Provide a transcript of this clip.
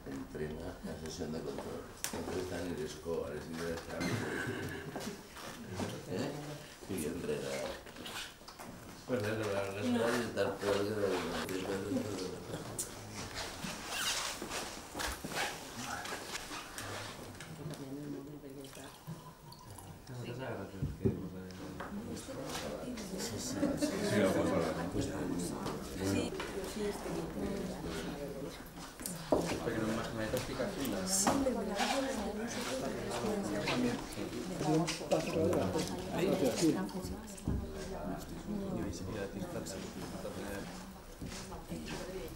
entrena la sesión de control. Entonces están en el esco, a las ideas de cambio. Y entrena. Pues es la escuela y estar peor que la Sí.